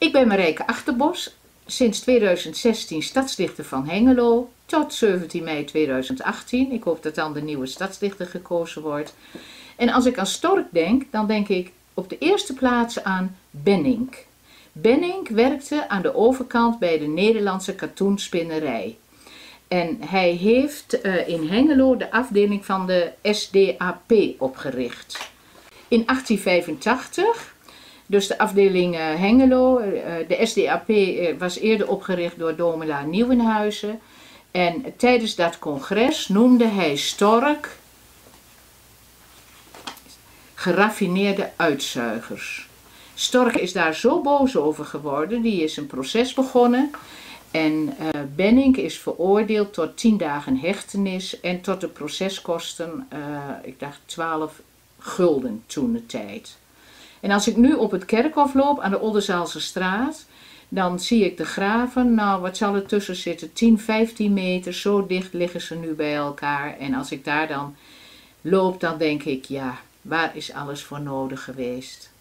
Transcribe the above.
Ik ben Marijke Achterbos, sinds 2016 stadsdichter van Hengelo tot 17 mei 2018. Ik hoop dat dan de nieuwe stadsdichter gekozen wordt. En als ik aan Stork denk, dan denk ik op de eerste plaats aan Benink. Benink werkte aan de overkant bij de Nederlandse katoenspinnerij. En hij heeft in Hengelo de afdeling van de SDAP opgericht. In 1885, dus de afdeling Hengelo, de SDAP was eerder opgericht door dominee Nieuwenhuizen. En tijdens dat congres noemde hij Stork geraffineerde uitzuigers. Stork is daar zo boos over geworden, die is een proces begonnen. En Benink is veroordeeld tot 10 dagen hechtenis en tot de proceskosten, ik dacht 12 gulden toen de tijd. En als ik nu op het kerkhof loop aan de Oldenzaalse straat, dan zie ik de graven, nou wat zal er tussen zitten, 10, 15 meter, zo dicht liggen ze nu bij elkaar. En als ik daar dan loop, dan denk ik, ja, waar is alles voor nodig geweest?